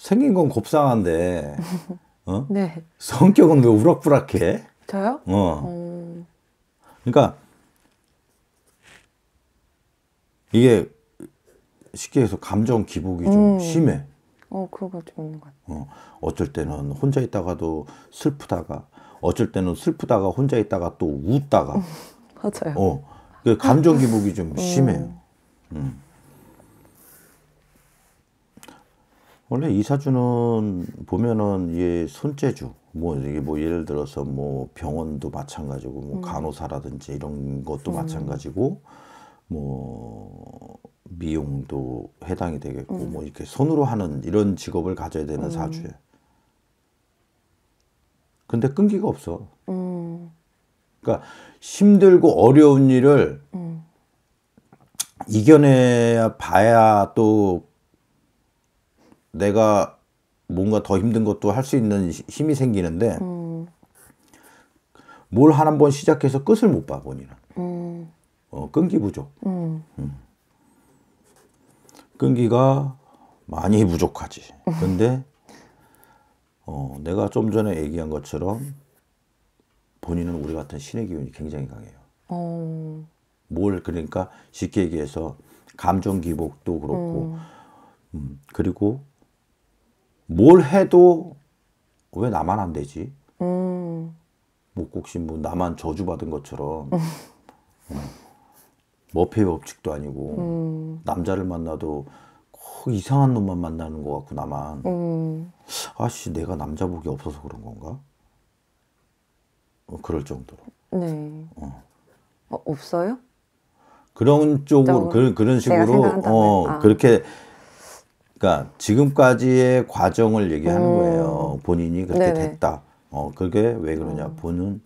생긴 건 곱상한데, 어? 네. 성격은 왜 우락부락해? 저요? 그러니까 이게 쉽게 해서 감정 기복이 좀 심해. 그거 좀 있는 것 같아요. 어쩔 때는 혼자 있다가도 슬프다가, 어쩔 때는 슬프다가 혼자 있다가 또 웃다가, 맞아요. 그 감정 기복이 좀 심해요. 원래 이사주는 보면은 얘 손재주, 뭐 이게 뭐 예를 들어서 뭐 병원도 마찬가지고, 뭐 간호사라든지 이런 것도 마찬가지고, 뭐 미용도 해당이 되겠고, 뭐 이렇게 손으로 하는 이런 직업을 가져야 되는 사주예요. 근데 끈기가 없어. 그러니까 힘들고 어려운 일을 이겨내야 봐야 또 내가 뭔가 더 힘든 것도 할 수 있는 힘이 생기는데 뭘 한 번 시작해서 끝을 못 봐 본인은. 끈기 부족. 끈기가 많이 부족하지. 근데 내가 좀 전에 얘기한 것처럼 본인은 우리 같은 신의 기운이 굉장히 강해요. 뭘 그러니까 쉽게 얘기해서 감정 기복도 그렇고 그리고 뭘 해도 왜 나만 안 되지? 뭐 혹시 뭐 나만 저주받은 것처럼 머페의 법칙도 아니고 남자를 만나도 꼭 이상한 놈만 만나는 것 같고 나만 아씨 내가 남자 복이 없어서 그런 건가? 그럴 정도로. 네. 없어요? 그런 쪽으로 그런 식으로 그렇게 그러니까 지금까지의 과정을 얘기하는 거예요. 본인이 그렇게 네네. 됐다. 그게 왜 그러냐? 보는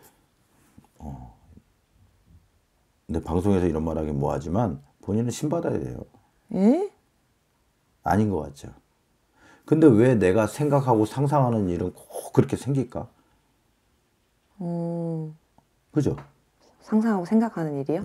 근데 방송에서 이런 말 하긴 뭐하지만 본인은 신받아야 돼요. 예? 아닌 것 같죠. 근데 왜 내가 생각하고 상상하는 일은 꼭 그렇게 생길까? 그죠? 상상하고 생각하는 일이요?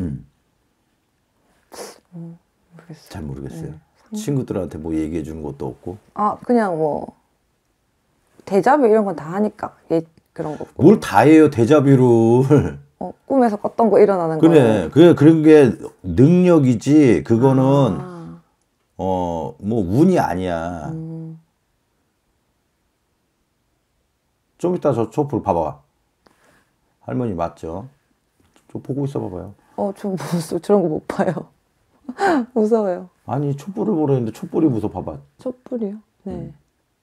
모르겠어요. 잘 모르겠어요. 친구들한테 뭐 얘기해 주는 것도 없고. 그냥 뭐 데자뷰 이런 건 다 하니까 그런 거. 뭘 다 해요 데자뷰를. 꿈에서 꿨던 거 일어나는 거. 그래 그런 게 능력이지. 그거는 뭐 운이 아니야. 좀 이따 저 촛불 봐봐. 할머니 맞죠? 저 보고 있어 봐봐요. 저 저런 거 못 봐요. 무서워요. 아니 촛불을 보려 했는데 촛불이 무서워 봐봐. 촛불이요? 네.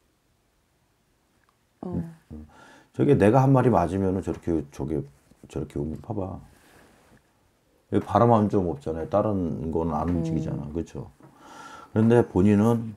저게 내가 한 말이 맞으면은 저렇게 오면 봐봐. 여기 바람은 좀 없잖아요. 다른 거는 안 움직이잖아. 그렇죠? 그런데 본인은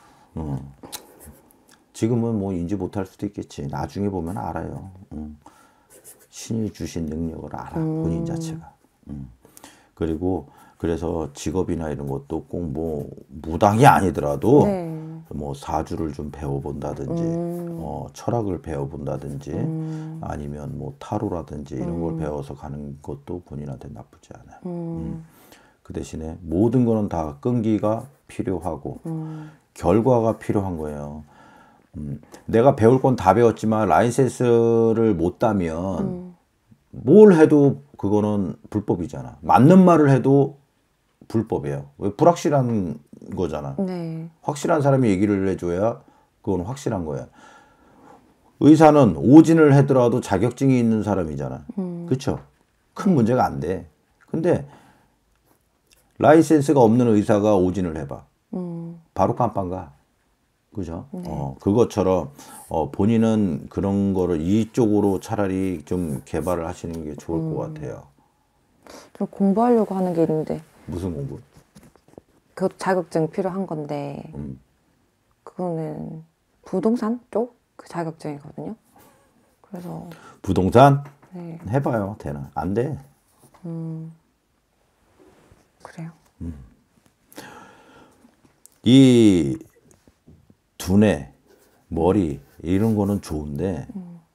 지금은 뭐 인지 못할 수도 있겠지. 나중에 보면 알아요. 신이 주신 능력을 알아. 본인 자체가. 그리고 그래서 직업이나 이런 것도 꼭 뭐 무당이 아니더라도 뭐 사주를 좀 배워본다든지 철학을 배워본다든지 아니면 뭐 타로라든지 이런 걸 배워서 가는 것도 본인한테 나쁘지 않아요. 그 대신에 모든 거는 다 끈기가 필요하고 결과가 필요한 거예요. 내가 배울 건 다 배웠지만 라이센스를 못 따면 뭘 해도 그거는 불법이잖아. 맞는 말을 해도 불법이에요. 왜 불확실한 거잖아. 네. 확실한 사람이 얘기를 해줘야 그건 확실한 거야. 의사는 오진을 하더라도 자격증이 있는 사람이잖아. 그렇죠? 큰 문제가 안 돼. 근데 라이센스가 없는 의사가 오진을 해봐. 바로 깜빵 가. 그죠? 그것처럼 본인은 그런 거를 이쪽으로 차라리 좀 개발을 하시는 게 좋을 것 같아요. 좀 공부하려고 하는 게 있는데. 무슨 공부? 그 자격증 필요한 건데 그거는 부동산 쪽 그 자격증이거든요. 그래서 부동산? 네. 해봐요. 되나? 안 돼. 그래요. 이 두뇌, 머리 이런 거는 좋은데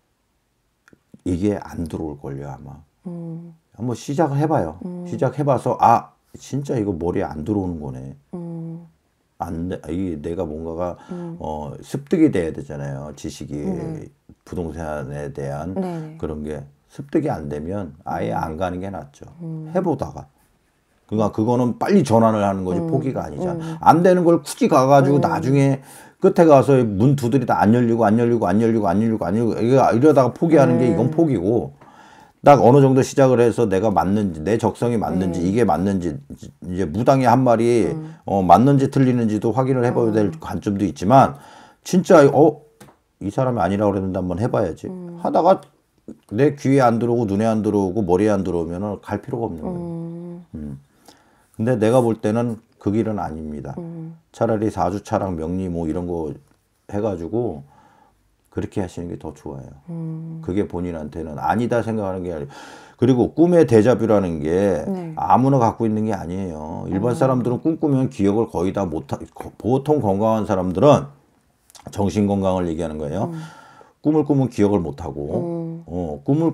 이게 안 들어올걸요 아마. 한번 시작을 해봐요. 시작해봐서 진짜 이거 머리에 안 들어오는 거네. 이게 내가 뭔가가 습득이 돼야 되잖아요. 지식이 부동산에 대한 네네. 그런 게 습득이 안 되면 아예 안 가는 게 낫죠. 해보다가. 그러니까 그거는 빨리 전환을 하는 거지 포기가 아니잖아. 안 되는 걸 굳이 가가지고 나중에 끝에 가서 문 두드리다 안 열리고 안 열리고 안 열리고 안 열리고 안 열리고 이러다가 포기하는 게 이건 포기고, 딱 어느 정도 시작을 해서 내가 맞는지, 내 적성이 맞는지, 이게 맞는지, 이제 무당이 한 말이 맞는지 틀리는지도 확인을 해봐야 될 관점도 있지만, 진짜 이 사람이 아니라고 그랬는데 한번 해봐야지 하다가 내 귀에 안 들어오고 눈에 안 들어오고 머리에 안 들어오면 갈 필요가 없는 거예요. 근데 내가 볼 때는 그 길은 아닙니다. 차라리 사주차랑 명리 뭐 이런 거 해가지고 그렇게 하시는 게 더 좋아요. 그게 본인한테는 아니다 생각하는 게 아니고, 그리고 꿈의 데자뷰라는 게 네. 아무나 갖고 있는 게 아니에요. 일반 사람들은 꿈꾸면 기억을 거의 다 못하, 보통 건강한 사람들은 정신 건강을 얘기하는 거예요. 꿈을 꾸면 기억을 못하고, 꿈을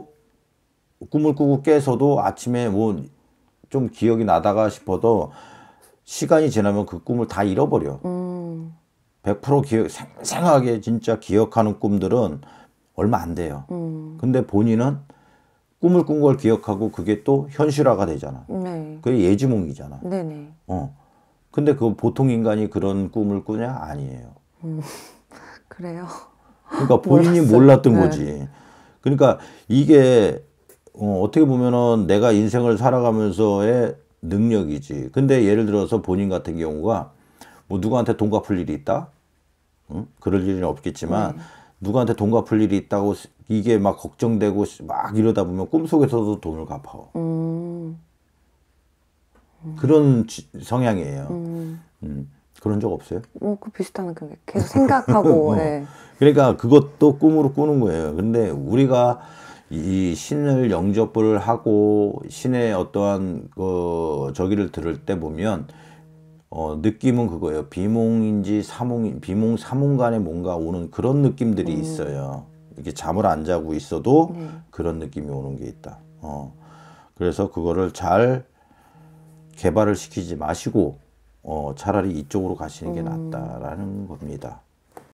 꾸고 깨서도 아침에 뭐 좀 기억이 나다가 싶어도 시간이 지나면 그 꿈을 다 잃어버려. 100% 생생하게 진짜 기억하는 꿈들은 얼마 안 돼요. 근데 본인은 꿈을 꾼 걸 기억하고 그게 또 현실화가 되잖아. 네. 그게 예지몽이잖아. 네네. 근데 그 보통 인간이 그런 꿈을 꾸냐? 아니에요. 그래요. 그러니까 본인이 몰랐어요. 몰랐던 네. 거지. 그러니까 이게 어떻게 보면은 내가 인생을 살아가면서의 능력이지. 근데 예를 들어서 본인 같은 경우가 뭐 누구한테 돈 갚을 일이 있다? 응? 그럴 일은 없겠지만 누구한테 돈 갚을 일이 있다고 이게 막 걱정되고 막 이러다 보면 꿈속에서도 돈을 갚아. 그런 성향이에요. 그런 적 없어요? 뭐 그 비슷한 게 계속 생각하고. 네. 그러니까 그것도 꿈으로 꾸는 거예요. 근데 우리가 이 신을 영접을 하고 신의 어떠한 저기를 들을 때 보면 느낌은 그거예요. 비몽인지 비몽 사몽 간에 뭔가 오는 그런 느낌들이 있어요. 이렇게 잠을 안 자고 있어도 그런 느낌이 오는 게 있다. 그래서 그거를 잘 개발을 시키지 마시고 차라리 이쪽으로 가시는 게 낫다라는 겁니다.